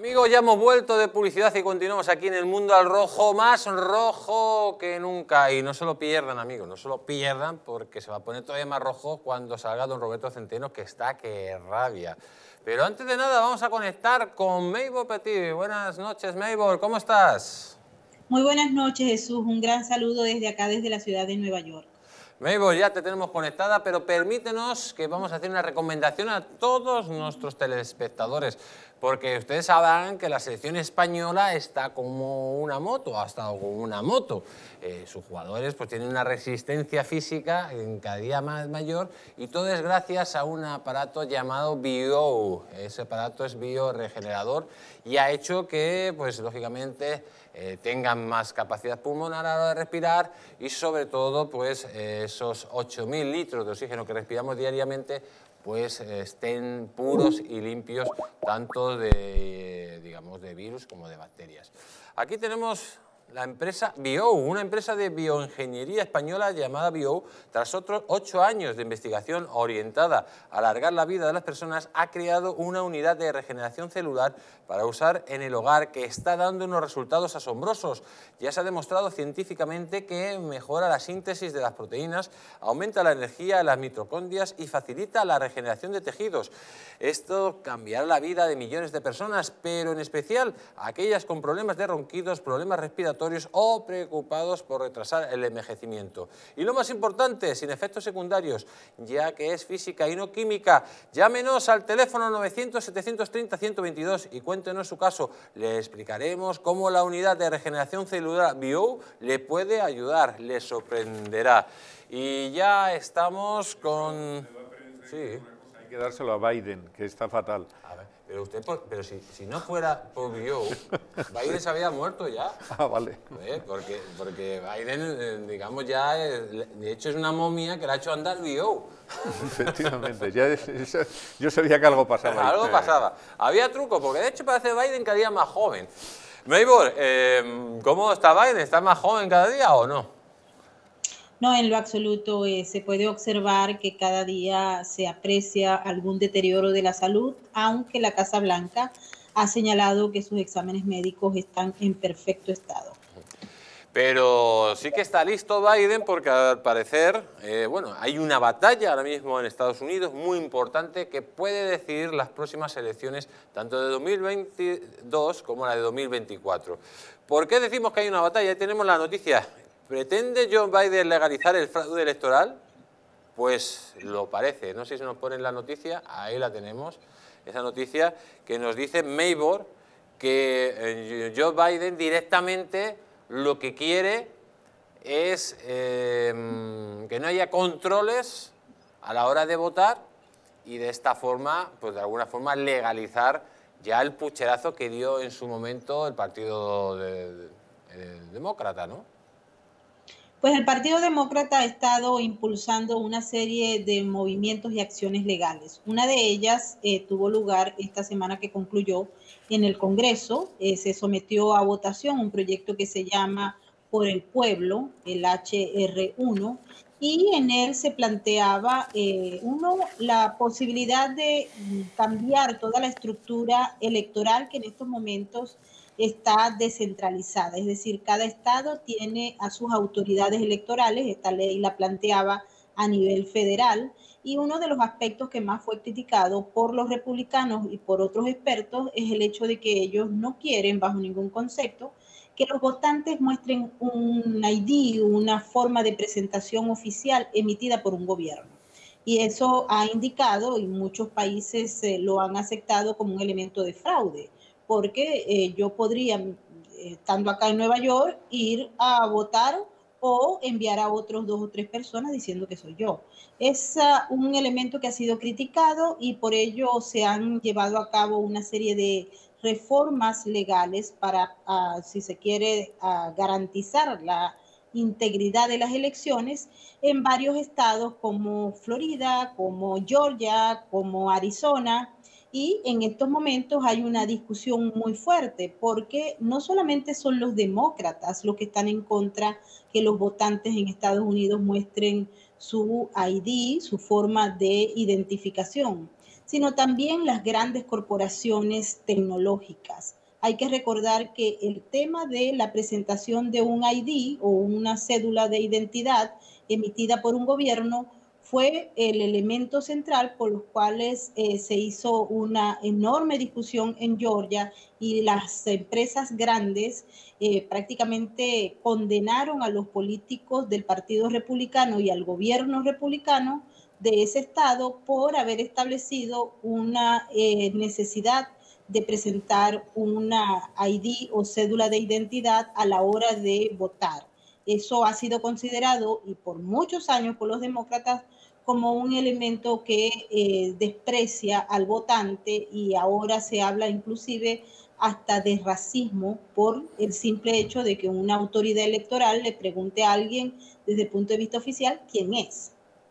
Amigos, ya hemos vuelto de publicidad y continuamos aquí en el mundo al rojo, más rojo que nunca. Y no se lo pierdan, amigos, no se lo pierdan porque se va a poner todavía más rojo cuando salga don Roberto Centeno, que está que rabia. Pero antes de nada vamos a conectar con Maybor Petit. Buenas noches, Maybor, ¿cómo estás? Muy buenas noches, Jesús. Un gran saludo desde acá, desde la ciudad de Nueva York. Maybor, ya te tenemos conectada, pero permítenos que vamos a hacer una recomendación a todos nuestros telespectadores, porque ustedes sabrán que la selección española está como una moto, ha estado como una moto. Sus jugadores pues tienen una resistencia física en cada día más mayor y todo es gracias a un aparato llamado BIO. Ese aparato es bioregenerador y ha hecho que, pues lógicamente, tengan más capacidad pulmonar a la hora de respirar y sobre todo pues esos 8.000 litros de oxígeno que respiramos diariamente pues estén puros y limpios tanto de, digamos, de virus como de bacterias. Aquí tenemos la empresa BIO, una empresa de bioingeniería española llamada BIO, tras otros 8 años de investigación orientada a alargar la vida de las personas, ha creado una unidad de regeneración celular para usar en el hogar que está dando unos resultados asombrosos. Ya se ha demostrado científicamente que mejora la síntesis de las proteínas, aumenta la energía de las mitocondrias y facilita la regeneración de tejidos. Esto cambiará la vida de millones de personas, pero en especial a aquellas con problemas de ronquidos, problemas respiratorios o preocupados por retrasar el envejecimiento. Y lo más importante, sin efectos secundarios, ya que es física y no química. Llámenos al teléfono 900-730-122 y cuéntenos su caso. Le explicaremos cómo la unidad de regeneración celular BIO le puede ayudar, le sorprenderá. Y ya estamos con... Sí. Hay que dárselo a Biden, que está fatal. A ver, pero usted, pero si no fuera por BIO, Biden se había muerto ya. Ah, vale. Porque Biden, digamos, ya, de hecho es una momia que le ha hecho andar BIO. Efectivamente, yo sabía que algo pasaba. Algo pasaba. Había truco, porque de hecho parece Biden cada día más joven. Maybor, ¿cómo está Biden? ¿Está más joven cada día o no? No, en lo absoluto se puede observar que cada día se aprecia algún deterioro de la salud, aunque la Casa Blanca ha señalado que sus exámenes médicos están en perfecto estado. Pero sí que está listo Biden porque al parecer, bueno, hay una batalla ahora mismo en Estados Unidos muy importante que puede decidir las próximas elecciones, tanto de 2022 como la de 2024. ¿Por qué decimos que hay una batalla? Ahí tenemos la noticia. ¿Pretende Joe Biden legalizar el fraude electoral? Pues lo parece. No sé si nos ponen la noticia, ahí la tenemos. Esa noticia que nos dice Maybor que Joe Biden directamente lo que quiere es que no haya controles a la hora de votar y de esta forma, pues de alguna forma legalizar ya el pucherazo que dio en su momento el Partido Demócrata, ¿no? Pues el Partido Demócrata ha estado impulsando una serie de movimientos y acciones legales. Una de ellas tuvo lugar esta semana que concluyó en el Congreso. Se sometió a votación un proyecto que se llama Por el Pueblo, el HR1, y en él se planteaba, la posibilidad de cambiar toda la estructura electoral que en estos momentos está descentralizada, es decir, cada estado tiene a sus autoridades electorales. Esta ley la planteaba a nivel federal y uno de los aspectos que más fue criticado por los republicanos y por otros expertos es el hecho de que ellos no quieren, bajo ningún concepto, que los votantes muestren un ID, una forma de presentación oficial emitida por un gobierno. Y eso ha indicado, y muchos países lo han aceptado como un elemento de fraude, porque yo podría, estando acá en Nueva York, ir a votar o enviar a otros 2 o 3 personas diciendo que soy yo. Es un elemento que ha sido criticado y por ello se han llevado a cabo una serie de reformas legales para, si se quiere, garantizar la integridad de las elecciones en varios estados como Florida, como Georgia, como Arizona. Y en estos momentos hay una discusión muy fuerte porque no solamente son los demócratas los que están en contra que los votantes en Estados Unidos muestren su ID, su forma de identificación, sino también las grandes corporaciones tecnológicas. Hay que recordar que el tema de la presentación de un ID o una cédula de identidad emitida por un gobierno fue el elemento central por los cuales se hizo una enorme discusión en Georgia y las empresas grandes prácticamente condenaron a los políticos del Partido Republicano y al gobierno republicano de ese estado por haber establecido una necesidad de presentar una ID o cédula de identidad a la hora de votar. Eso ha sido considerado y por muchos años por los demócratas como un elemento que desprecia al votante, y ahora se habla inclusive hasta de racismo por el simple hecho de que una autoridad electoral le pregunte a alguien desde el punto de vista oficial quién es.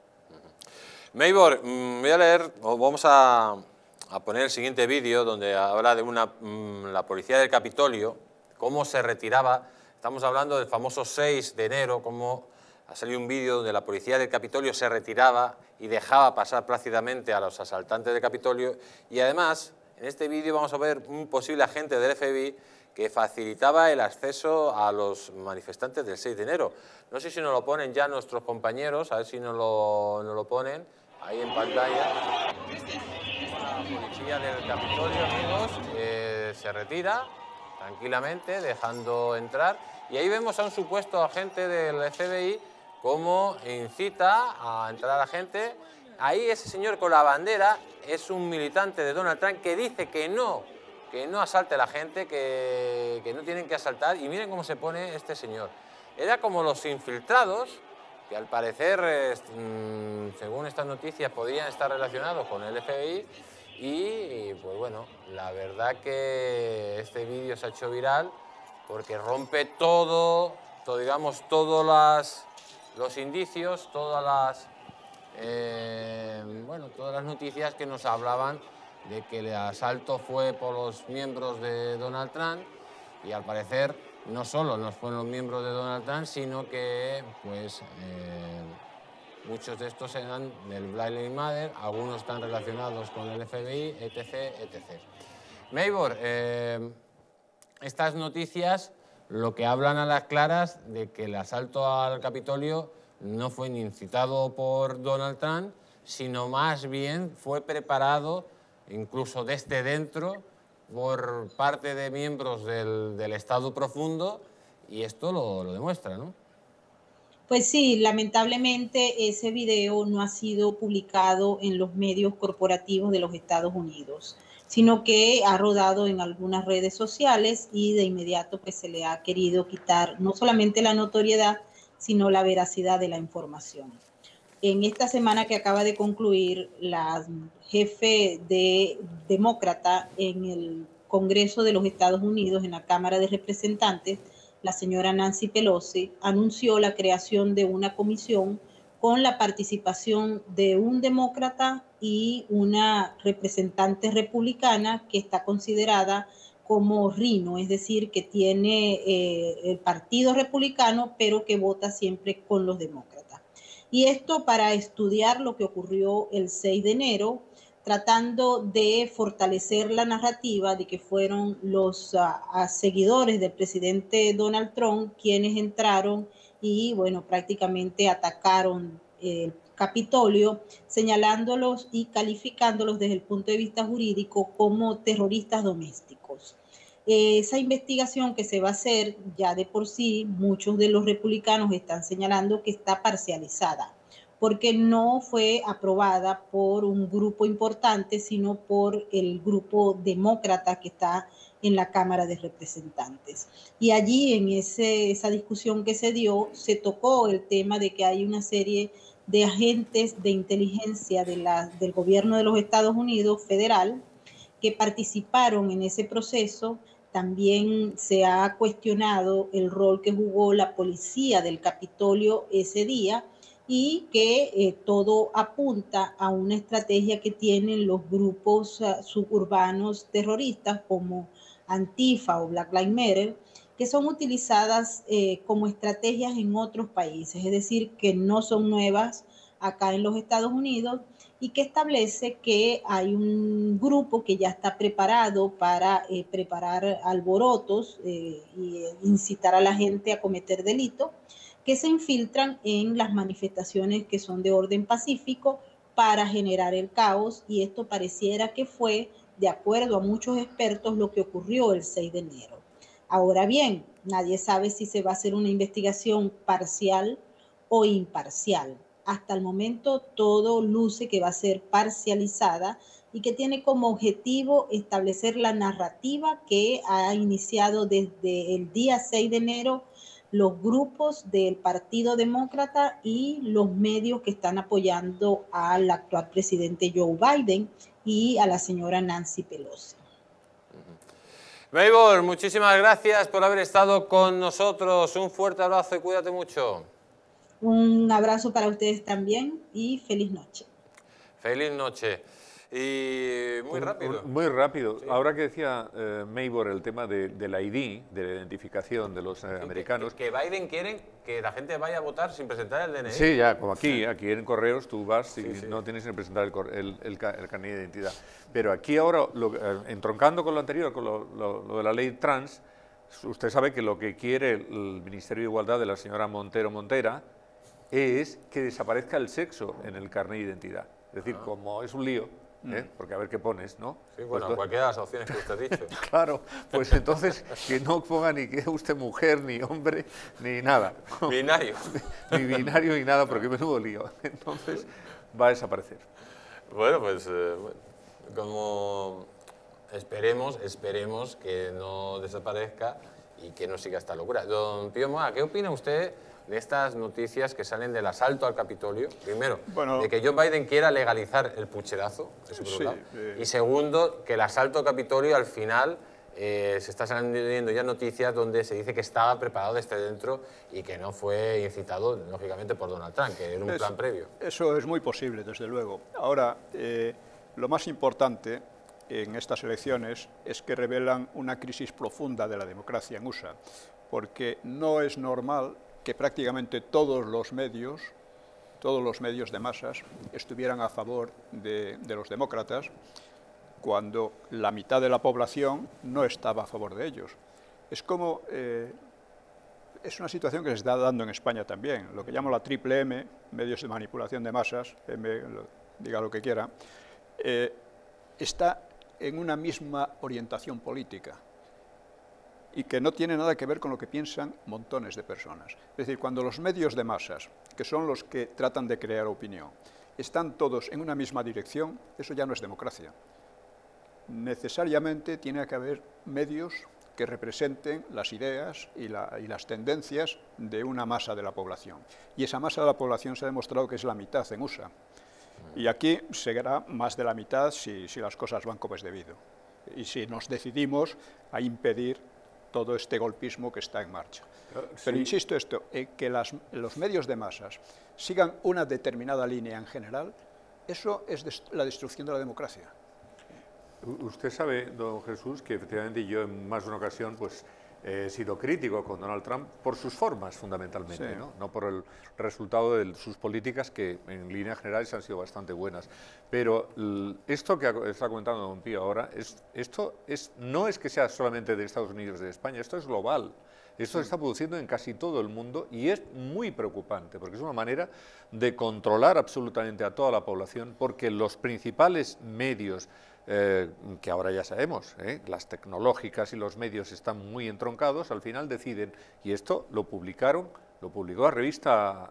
Maybor, voy a leer, o vamos a poner el siguiente vídeo donde habla de la policía del Capitolio, cómo se retiraba. Estamos hablando del famoso 6 de enero, cómo ha salido un vídeo donde la policía del Capitolio se retiraba y dejaba pasar plácidamente a los asaltantes del Capitolio. Y además, en este vídeo vamos a ver un posible agente del FBI que facilitaba el acceso a los manifestantes del 6 de enero. No sé si nos lo ponen ya nuestros compañeros, a ver si nos lo ponen ahí en pantalla. La policía del Capitolio, amigos, se retira tranquilamente, dejando entrar. Y ahí vemos a un supuesto agente del FBI cómo incita a entrar a la gente. Ahí ese señor con la bandera es un militante de Donald Trump que dice que no asalte a la gente, que no tienen que asaltar. Y miren cómo se pone este señor. Era como los infiltrados, que al parecer, según estas noticias, podrían estar relacionados con el FBI. Y pues bueno, la verdad que este vídeo se ha hecho viral porque rompe digamos, todos los indicios, todas las noticias que nos hablaban de que el asalto fue por los miembros de Donald Trump, y al parecer no solo no fueron los miembros de Donald Trump, sino que pues muchos de estos eran del Black Lives Matter, algunos están relacionados con el FBI, etc., etc. Maybor, estas noticias lo que hablan a las claras de que el asalto al Capitolio no fue ni incitado por Donald Trump, sino más bien fue preparado, incluso desde dentro, por parte de miembros del Estado profundo, y esto lo demuestra, ¿no? Pues sí, lamentablemente ese video no ha sido publicado en los medios corporativos de los Estados Unidos, sino que ha rodado en algunas redes sociales y de inmediato pues se le ha querido quitar no solamente la notoriedad, sino la veracidad de la información. En esta semana que acaba de concluir, la jefe demócrata en el Congreso de los Estados Unidos, en la Cámara de Representantes, la señora Nancy Pelosi, anunció la creación de una comisión con la participación de un demócrata y una representante republicana que está considerada como Rhino, es decir, que tiene el partido republicano, pero que vota siempre con los demócratas. Y esto para estudiar lo que ocurrió el 6 de enero, tratando de fortalecer la narrativa de que fueron los seguidores del presidente Donald Trump quienes entraron y, bueno, prácticamente atacaron el Capitolio, señalándolos y calificándolos desde el punto de vista jurídico como terroristas domésticos. Esa investigación que se va a hacer, ya de por sí, muchos de los republicanos están señalando que está parcializada, porque no fue aprobada por un grupo importante, sino por el grupo demócrata que está en la Cámara de Representantes. Y allí, en esa discusión que se dio, se tocó el tema de que hay una serie de agentes de inteligencia del gobierno de los Estados Unidos federal que participaron en ese proceso. También se ha cuestionado el rol que jugó la policía del Capitolio ese día, y que todo apunta a una estrategia que tienen los grupos suburbanos terroristas como Antifa o Black Lives Matter, que son utilizadas como estrategias en otros países, es decir, que no son nuevas. acá en los Estados Unidos y que establece que hay un grupo que ya está preparado para preparar alborotos y incitar a la gente a cometer delitos, que se infiltran en las manifestaciones que son de orden pacífico para generar el caos, y esto pareciera que fue, de acuerdo a muchos expertos, lo que ocurrió el 6 de enero. Ahora bien, nadie sabe si se va a hacer una investigación parcial o imparcial. Hasta el momento todo luce que va a ser parcializada y que tiene como objetivo establecer la narrativa que ha iniciado desde el día 6 de enero los grupos del Partido Demócrata y los medios que están apoyando al actual presidente Joe Biden y a la señora Nancy Pelosi. Maybor, muchísimas gracias por haber estado con nosotros. Un fuerte abrazo y cuídate mucho. Un abrazo para ustedes también y feliz noche. Feliz noche. Y muy rápido. Muy rápido. Sí. Ahora que decía Maybor el tema del ID, de la identificación de los americanos. Que Biden quiere que la gente vaya a votar sin presentar el DNI. Sí, ya, como aquí en Correos tú vas y Sí. no tienes que presentar el carnet de identidad. Pero aquí ahora, entroncando con lo anterior, con lo de la ley trans, usted sabe que lo que quiere el Ministerio de Igualdad de la señora Montera es que desaparezca el sexo en el carnet de identidad. Es decir, como es un lío, porque a ver qué pones, ¿no? Sí, bueno, cualquiera de las opciones que usted ha dicho. Claro, pues entonces que no ponga ni que usted mujer, ni hombre, ni nada. Binario. Ni binario ni nada, porque menudo lío. Entonces va a desaparecer. Bueno, pues como esperemos que no desaparezca y que no siga esta locura. Don Pío Moa, ¿qué opina usted de estas noticias que salen del asalto al Capitolio? Primero, de que Joe Biden quiera legalizar el pucherazo, eso por un lado. Y segundo, que el asalto al Capitolio al final se está saliendo ya noticias donde se dice que estaba preparado desde dentro y que no fue incitado, lógicamente, por Donald Trump, que era un plan previo. Eso es muy posible, desde luego. Ahora, lo más importante en estas elecciones es que revelan una crisis profunda de la democracia en USA, porque no es normal que prácticamente todos los medios de masas estuvieran a favor de los demócratas, cuando la mitad de la población no estaba a favor de ellos. Es como, es una situación que se está dando en España también, lo que llamo la triple M, medios de manipulación de masas, diga lo que quiera, está en una misma orientación política, y que no tiene nada que ver con lo que piensan montones de personas. Es decir, cuando los medios de masas, que son los que tratan de crear opinión, están todos en una misma dirección, eso ya no es democracia. Necesariamente tiene que haber medios que representen las ideas y las tendencias de una masa de la población. Y esa masa de la población se ha demostrado que es la mitad en USA. Y aquí será más de la mitad si las cosas van como es debido. Y si nos decidimos a impedir todo este golpismo que está en marcha. Pero insisto que los medios de masas sigan una determinada línea en general, eso es la destrucción de la democracia. Usted sabe, don Jesús, que efectivamente yo en más de una ocasión pues, he sido crítico con Donald Trump por sus formas, fundamentalmente, sí. no por el resultado de sus políticas, que en líneas generales han sido bastante buenas. Pero esto que está comentando don Pío ahora, no es que sea solamente de Estados Unidos, de España, esto es global. Esto se está produciendo en casi todo el mundo y es muy preocupante, porque es una manera de controlar absolutamente a toda la población, porque los principales medios que ahora ya sabemos, las tecnológicas y los medios están muy entroncados, al final deciden, y esto lo publicó la revista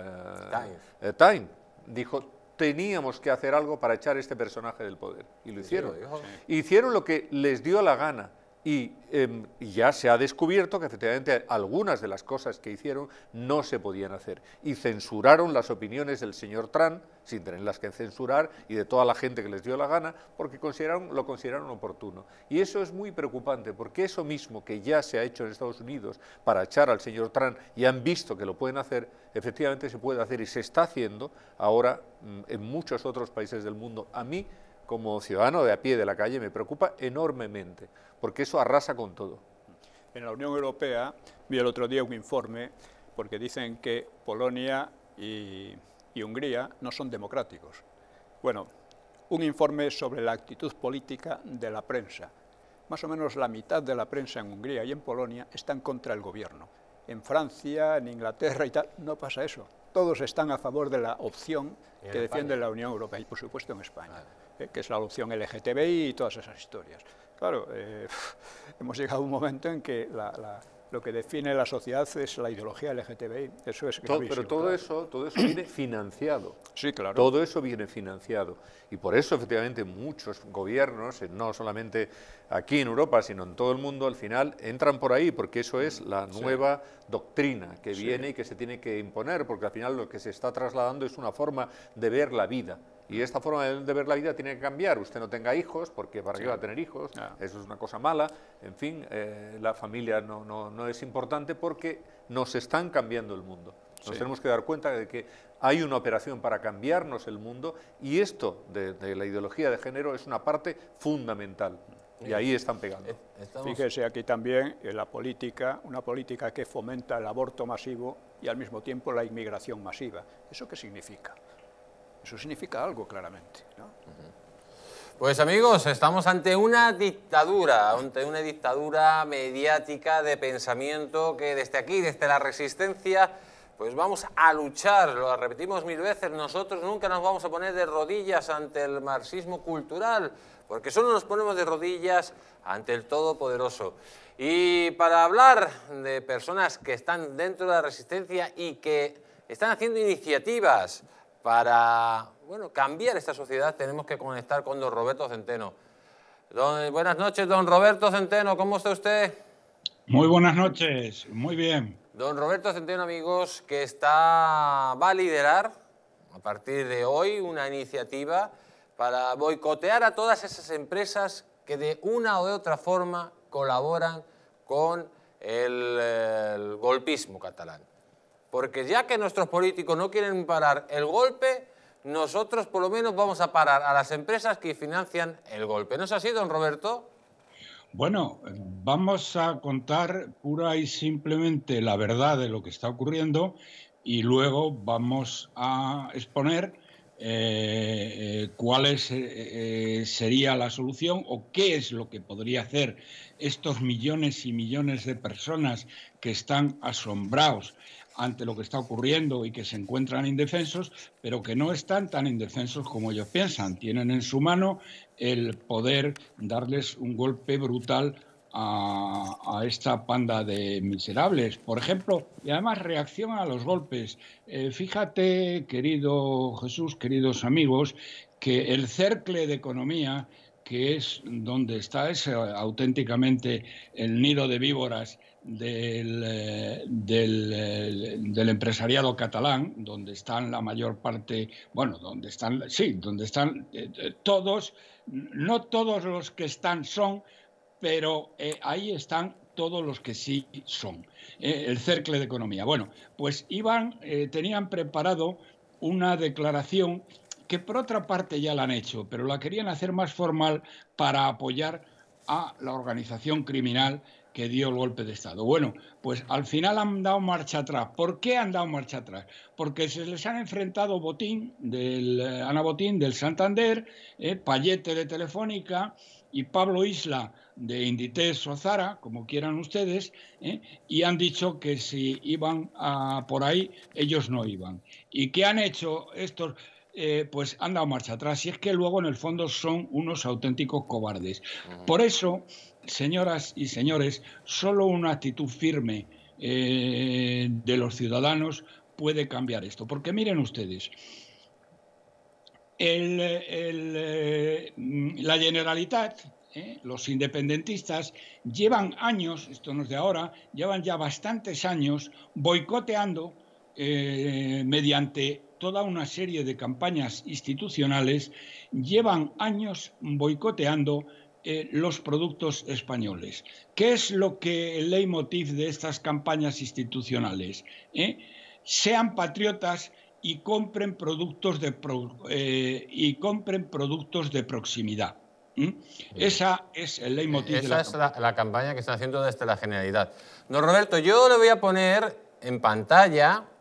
Time, dijo, teníamos que hacer algo para echar a este personaje del poder, y lo hicieron. Hicieron lo que les dio la gana. Y ya se ha descubierto que efectivamente algunas de las cosas que hicieron no se podían hacer. Y censuraron las opiniones del señor Trump, sin tenerlas que censurar, y de toda la gente que les dio la gana, porque lo consideraron oportuno. Y eso es muy preocupante, porque eso mismo que ya se ha hecho en Estados Unidos para echar al señor Trump, y han visto que lo pueden hacer, efectivamente se puede hacer y se está haciendo ahora en muchos otros países del mundo. A mí, como ciudadano de a pie de la calle, me preocupa enormemente, porque eso arrasa con todo. En la Unión Europea vi el otro día un informe, porque dicen que Polonia y y Hungría no son democráticos. Bueno, un informe sobre la actitud política de la prensa. Más o menos la mitad de la prensa en Hungría y en Polonia están contra el gobierno. En Francia, en Inglaterra y tal, no pasa eso. Todos están a favor de la opción que defiende la Unión Europea y, por supuesto, en España, que es la opción LGTBI y todas esas historias. Claro, hemos llegado a un momento en que lo que define la sociedad es la ideología LGTBI. Eso es gravísimo. Pero todo eso viene financiado. Sí, claro. Todo eso viene financiado. Y por eso, efectivamente, muchos gobiernos, no solamente aquí en Europa, sino en todo el mundo, al final entran por ahí, porque eso es la nueva doctrina que viene y que se tiene que imponer, porque al final lo que se está trasladando es una forma de ver la vida. Y esta forma de ver la vida tiene que cambiar. Usted no tenga hijos, porque ¿para qué va a tener hijos? Eso es una cosa mala. En fin, la familia no es importante porque nos están cambiando el mundo. Nos tenemos que dar cuenta de que hay una operación para cambiarnos el mundo y esto de la ideología de género es una parte fundamental. Y ahí están pegando. Fíjese aquí también una política que fomenta el aborto masivo y al mismo tiempo la inmigración masiva. ¿Eso qué significa? Eso significa algo, claramente, ¿no? Pues amigos, estamos ante una dictadura mediática de pensamiento que desde aquí, desde la resistencia, pues vamos a luchar, lo repetimos 1000 veces, nosotros nunca nos vamos a poner de rodillas ante el marxismo cultural, porque solo nos ponemos de rodillas ante el Todopoderoso. Y para hablar de personas que están dentro de la resistencia y que están haciendo iniciativas para cambiar esta sociedad, tenemos que conectar con don Roberto Centeno. Buenas noches, don Roberto Centeno, ¿cómo está usted? Muy buenas noches, muy bien. Don Roberto Centeno, amigos, que va a liderar a partir de hoy una iniciativa para boicotear a todas esas empresas que de una o de otra forma colaboran con el golpismo catalán. Porque ya que nuestros políticos no quieren parar el golpe, nosotros por lo menos vamos a parar a las empresas que financian el golpe. ¿No es así, don Roberto? Bueno, vamos a contar pura y simplemente la verdad de lo que está ocurriendo y luego vamos a exponer cuál sería la solución o qué es lo que podría hacer estos millones y millones de personas que están asombrados ante lo que está ocurriendo y que se encuentran indefensos, pero que no están tan indefensos como ellos piensan. Tienen en su mano el poder darles un golpe brutal a esta panda de miserables. Por ejemplo, y además reacciona a los golpes. Fíjate, querido Jesús, queridos amigos, que el cercle de economía, que es donde está auténticamente el nido de víboras del empresariado catalán, donde están la mayor parte, donde están todos, no todos los que están son, pero ahí están todos los que sí son, el cercle de economía. Bueno, pues tenían preparado una declaración que por otra parte ya la han hecho, pero la querían hacer más formal para apoyar a la organización criminal que dio el golpe de Estado. Bueno, pues al final han dado marcha atrás. ¿Por qué han dado marcha atrás? Porque se les han enfrentado Ana Botín del Santander, Payete de Telefónica y Pablo Isla de Inditex o Zara, como quieran ustedes, y han dicho que si iban por ahí, ellos no iban. ¿Y qué han hecho estos? Pues han dado marcha atrás. Y es que luego, en el fondo, son unos auténticos cobardes. Por eso, señoras y señores, solo una actitud firme de los ciudadanos puede cambiar esto. Porque miren ustedes, la Generalitat, los independentistas, llevan años, esto no es de ahora, llevan ya bastantes años boicoteando mediante toda una serie de campañas institucionales, llevan años boicoteando los productos españoles. ¿Qué es lo que el leitmotiv de estas campañas institucionales? Sean patriotas y compren productos de proximidad. Esa es el leitmotiv. Esa es la campaña que están haciendo desde la Generalidad. Don Roberto, yo le voy a poner en pantalla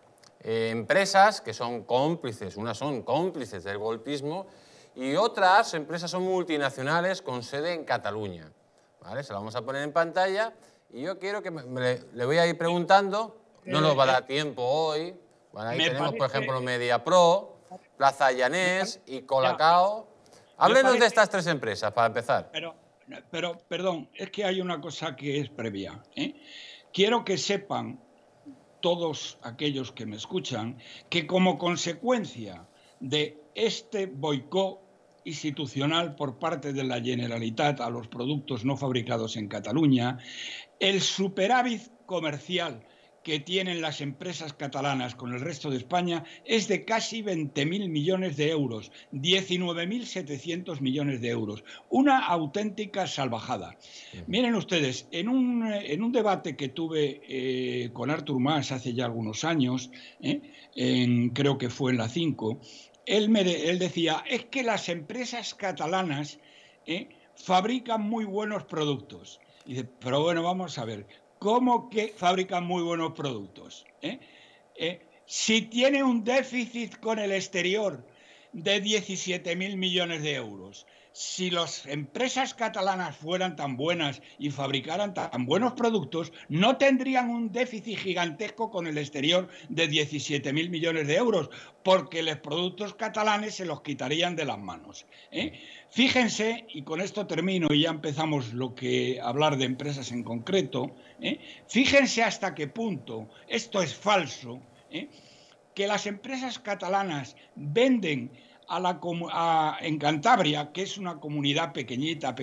empresas que son cómplices, unas son cómplices del golpismo y otras empresas son multinacionales con sede en Cataluña. ¿Vale? Se la vamos a poner en pantalla y yo quiero que le voy a ir preguntando, no nos va a dar tiempo hoy. Bueno, ahí tenemos, por ejemplo, MediaPro, Plaza Llanés y Colacao. Háblenos de estas tres empresas, para empezar. Pero, perdón, es que hay una cosa que es previa, ¿eh? Quiero que sepan todos aquellos que me escuchan que como consecuencia de este boicot institucional por parte de la Generalitat a los productos no fabricados en Cataluña, el superávit comercial que tienen las empresas catalanas con el resto de España es de casi 20.000 millones de euros, 19.700 millones de euros. Una auténtica salvajada. Miren ustedes, en un debate que tuve con Artur Mas hace ya algunos años, creo que fue en la 5, él decía, es que las empresas catalanas fabrican muy buenos productos. Y dice, pero bueno, vamos a ver, ¿cómo que fabrican muy buenos productos? Si tiene un déficit con el exterior de 17.000 millones de euros, si las empresas catalanas fueran tan buenas y fabricaran tan buenos productos, no tendrían un déficit gigantesco con el exterior de 17.000 millones de euros, porque los productos catalanes se los quitarían de las manos. Fíjense, y con esto termino y ya empezamos a hablar de empresas en concreto, fíjense hasta qué punto esto es falso, que las empresas catalanas venden en Cantabria, que es una comunidad pequeñita,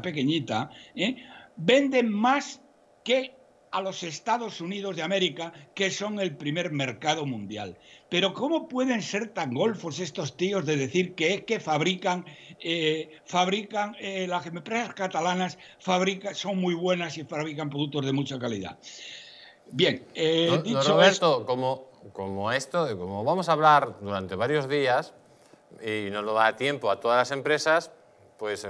venden más que a los Estados Unidos de América, que son el primer mercado mundial. Pero ¿cómo pueden ser tan golfos estos tíos de decir que es que las empresas catalanas son muy buenas y fabrican productos de mucha calidad? Bien, dicho Roberto, como vamos a hablar durante varios días y no nos da tiempo a todas las empresas, pues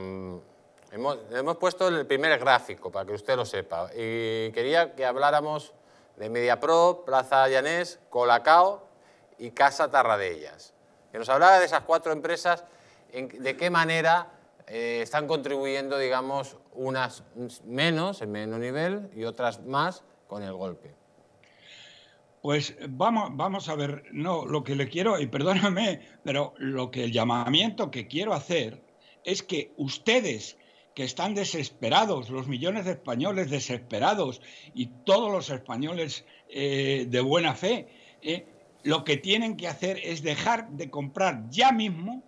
hemos puesto el primer gráfico para que usted lo sepa. Y quería que habláramos de MediaPro, Plaza Llanés, Colacao y Casa Tarradellas. Que nos hablara de esas cuatro empresas, de qué manera están contribuyendo, digamos, unas menos, en menor nivel, y otras más con el golpe. Pues vamos a ver, no, lo que le quiero, y perdóname, pero el llamamiento que quiero hacer es que ustedes, que están desesperados, los millones de españoles desesperados y todos los españoles de buena fe, lo que tienen que hacer es dejar de comprar ya mismo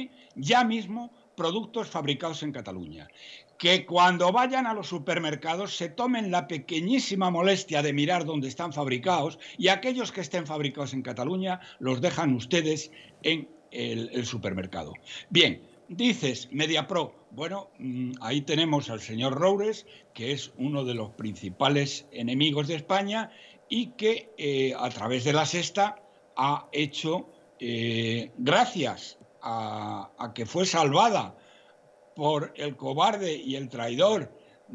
productos fabricados en Cataluña. Que cuando vayan a los supermercados se tomen la pequeñísima molestia de mirar dónde están fabricados y aquellos que estén fabricados en Cataluña los dejan ustedes en el supermercado. Bien, dices MediaPro. Bueno, ahí tenemos al señor Roures, que es uno de los principales enemigos de España y que a través de La Sexta ha hecho, gracias a que fue salvada por el cobarde y el traidor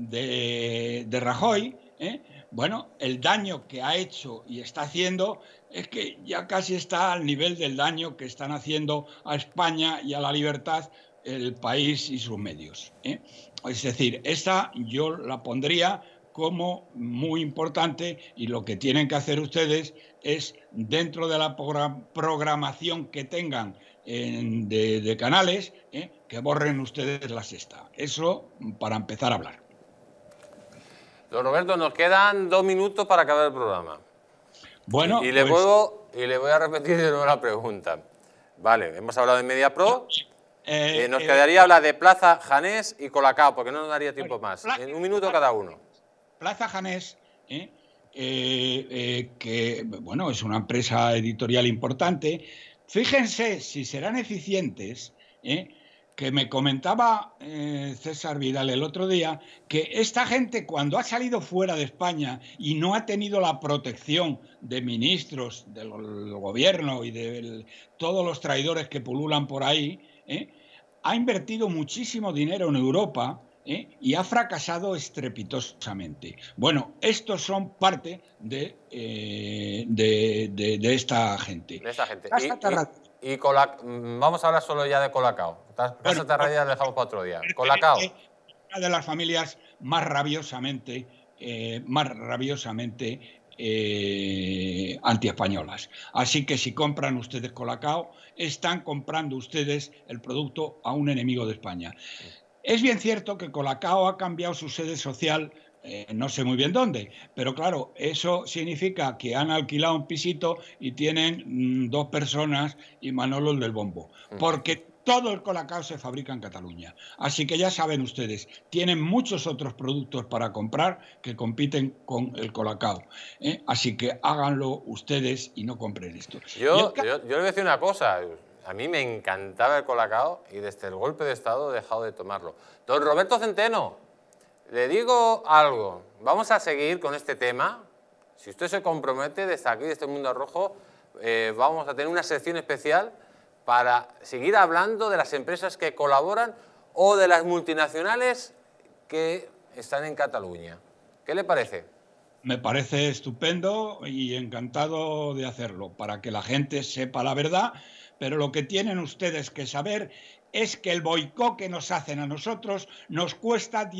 de Rajoy, bueno, el daño que ha hecho y está haciendo es que ya casi está al nivel del daño que están haciendo a España y a la libertad el país y sus medios. Es decir, esta yo la pondría como muy importante y lo que tienen que hacer ustedes es, dentro de la programación que tengan de canales, que borren ustedes La Sexta. Eso para empezar a hablar. Don Roberto, nos quedan 2 minutos para acabar el programa. Bueno, y le voy a repetir de nuevo la pregunta. Vale, hemos hablado de MediaPro. Nos quedaría hablar de Plaza Llanés y Colacao, porque no nos daría tiempo más. En 1 minuto cada uno. Plaza Llanés, que bueno, es una empresa editorial importante. Fíjense si serán eficientes, que me comentaba César Vidal el otro día, que esta gente cuando ha salido fuera de España y no ha tenido la protección de ministros del gobierno y de todos los traidores que pululan por ahí, ha invertido muchísimo dinero en Europa y ha fracasado estrepitosamente. Bueno, estos son parte de esta gente. De esta gente. Vamos a hablar solo ya de Colacao. Casa Terradia la dejamos para otro día. Colacao. Una de las familias más rabiosamente antiespañolas. Así que si compran ustedes Colacao, están comprando ustedes el producto a un enemigo de España. Es bien cierto que Colacao ha cambiado su sede social, no sé muy bien dónde, pero claro, eso significa que han alquilado un pisito y tienen 2 personas y Manolo el del bombo, porque todo el Colacao se fabrica en Cataluña. Así que ya saben ustedes, tienen muchos otros productos para comprar que compiten con el Colacao. Así que háganlo ustedes y no compren esto. Yo le voy a decir una cosa. A mí me encantaba el Colacao y desde el golpe de Estado he dejado de tomarlo. Don Roberto Centeno, le digo algo. Vamos a seguir con este tema. Si usted se compromete desde aquí, desde el Mundo Rojo, vamos a tener una sección especial para seguir hablando de las empresas que colaboran o de las multinacionales que están en Cataluña. ¿Qué le parece? Me parece estupendo y encantado de hacerlo, para que la gente sepa la verdad, pero lo que tienen ustedes que saber es que el boicot que nos hacen a nosotros nos cuesta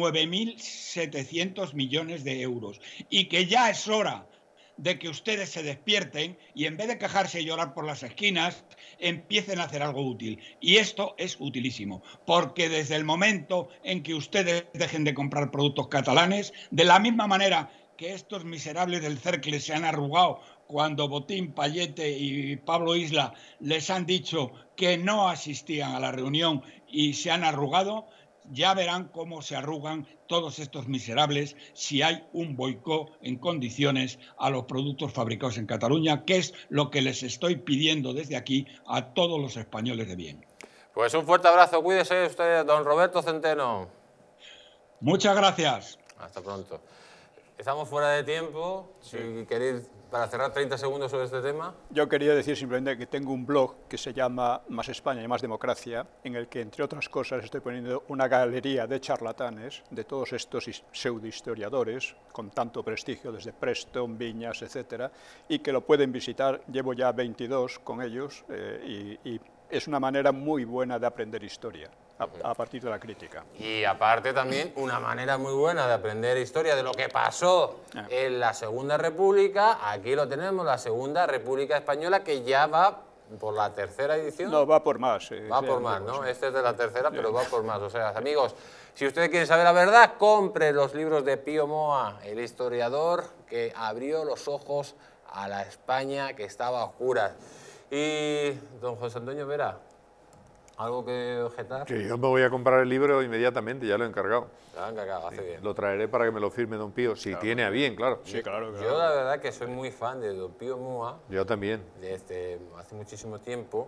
19.700 millones de euros y que ya es hora de que ustedes se despierten y en vez de quejarse y llorar por las esquinas, empiecen a hacer algo útil. Y esto es utilísimo, porque desde el momento en que ustedes dejen de comprar productos catalanes, de la misma manera que estos miserables del Cercle se han arrugado cuando Botín, Payete y Pablo Isla les han dicho que no asistían a la reunión y se han arrugado, ya verán cómo se arrugan todos estos miserables si hay un boicot en condiciones a los productos fabricados en Cataluña, que es lo que les estoy pidiendo desde aquí a todos los españoles de bien. Pues un fuerte abrazo, cuídese usted, don Roberto Centeno. Muchas gracias. Hasta pronto. Estamos fuera de tiempo, si queréis, para cerrar 30 segundos sobre este tema. Yo quería decir simplemente que tengo un blog que se llama Más España y Más Democracia, en el que, entre otras cosas, estoy poniendo una galería de charlatanes de todos estos pseudohistoriadores con tanto prestigio, desde Preston, Viñas, etcétera, y que lo pueden visitar. Llevo ya 22 con ellos y es una manera muy buena de aprender historia. A partir de la crítica. Y aparte también una manera muy buena de aprender historia de lo que pasó en la Segunda República. Aquí lo tenemos, la Segunda República Española, que ya va por la 3ª edición. No, va por más. Va por más, ¿no? Este es de la 3ª, pero va por más. O sea, amigos, si ustedes quieren saber la verdad, compre los libros de Pío Moa, el historiador que abrió los ojos a la España que estaba a oscuras. Y don José Antonio Vera, ¿algo que objetar? Que yo me voy a comprar el libro inmediatamente, ya lo he encargado. Lo han encargado, hace bien. Lo traeré para que me lo firme don Pío, si tiene a bien, claro. Sí, claro. Yo la verdad que soy muy fan de don Pío Moa. Yo también. Desde hace muchísimo tiempo.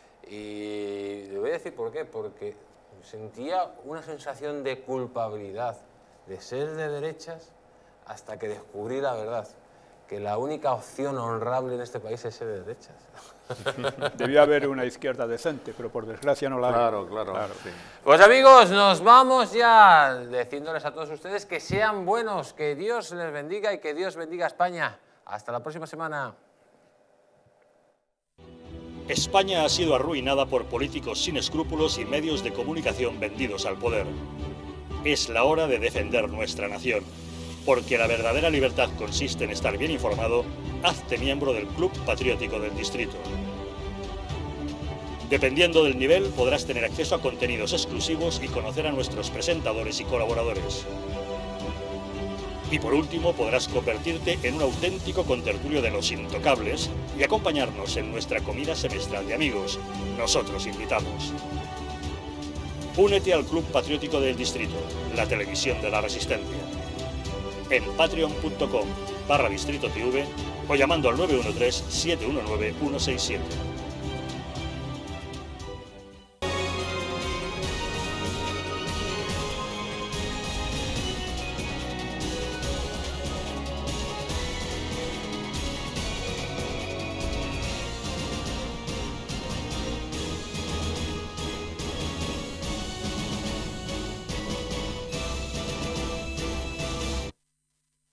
Y le voy a decir por qué. Porque sentía una sensación de culpabilidad de ser de derechas hasta que descubrí la verdad. Que la única opción honrable en este país es ser de derechas. Debía haber una izquierda decente, pero por desgracia no la hay. Claro. Sí. Pues amigos, nos vamos ya diciéndoles a todos ustedes que sean buenos, que Dios les bendiga y que Dios bendiga a España. Hasta la próxima semana. España ha sido arruinada por políticos sin escrúpulos y medios de comunicación vendidos al poder. Es la hora de defender nuestra nación. Porque la verdadera libertad consiste en estar bien informado, hazte miembro del Club Patriótico del Distrito. Dependiendo del nivel, podrás tener acceso a contenidos exclusivos y conocer a nuestros presentadores y colaboradores. Y por último, podrás convertirte en un auténtico contertulio de los intocables y acompañarnos en nuestra comida semestral de amigos. Nosotros invitamos. Únete al Club Patriótico del Distrito, la televisión de la Resistencia. En patreon.com/Distrito TV o llamando al 913-719-167.